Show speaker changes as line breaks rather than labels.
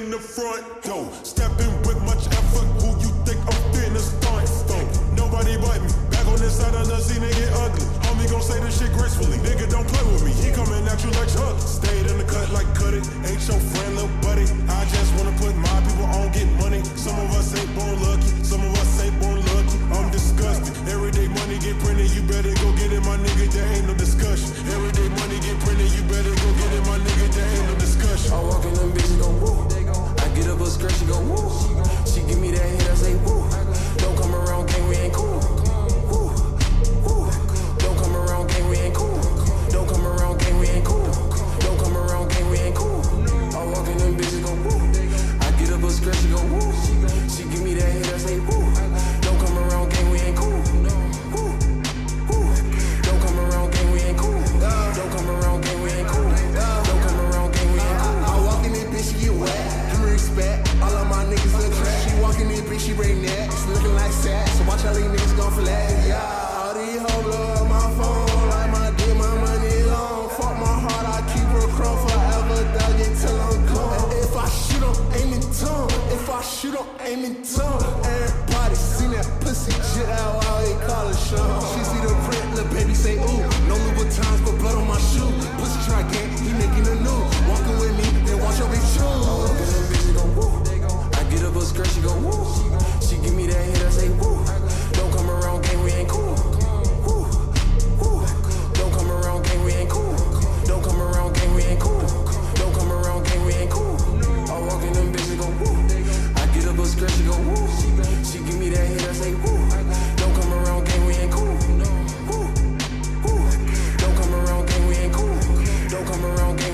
in the front door. Stepping with much effort, who you think I'm finna start for? Nobody but me. Back on this side of the scene, it get ugly. Homie gon' say this shit gracefully. Nigga, don't play with me. He coming at you like Chuck. Stayed in the cut like cut it. Ain't your friend, little buddy. I just wanna put my people on, get money. Some of us ain't born lucky. Some of us ain't born lucky. I'm disgusted. Everyday money get printed. You better go get it, my nigga. There ain't no discussion. Everyday money get printed. You better go get it, my nigga. There ain't no discussion.
I walk in them bitches go woo. I get up a skirt, she go woo. She give me that hit, I say woo. Don't come around, gang, we ain't cool. Woo, woo. Don't come around, gang, we ain't cool. Don't come around, gang, we ain't cool. Don't come around, gang, we ain't cool. I walk in them bitches go woo. I get up a skirt, she go woo. She give me that hit, I say woo. Don't come around, gang, we ain't cool. Woo, woo. Don't come around, gang, we ain't cool. Don't come around, gang, we ain't cool. Don't come around, gang, we ain't cool.
I walk in this bitch, she get wet. Give me respect. All of my niggas look trash. She walk in this bitch, she bring that. It's looking like sad. So watch how these niggas gon' flat. Yeah, all these hoes blow up my phone. Like my dick, my money long. Fuck my heart, I keep her crumb forever. Dug it till I'm gone. And if I shoot 'em, aim in tongue. If I shoot 'em, aim in tongue. Everybody seen that pussy shit out while they call it Sean. She see the print, little baby say ooh. No Louboutins, but blood on my shoe. Pussy try gang, he making a new. Walking with me, then watch your big shoes.
I walk in them bitches go woo. I get up a skirt, she go woo. She give me that hit, I say woo. Don't come around, gang, we ain't cool. Woo, woo. Don't come around, gang, we ain't cool. Don't come around, gang, we ain't cool. Don't come around, gang, we ain't cool. I walk in them bitches go woo. I get up a skirt, she go woo. She give me that hit, I say woo. Don't come around, gang, we ain't cool. Woo, woo. Don't come around, gang, we ain't cool. Don't come around, gang.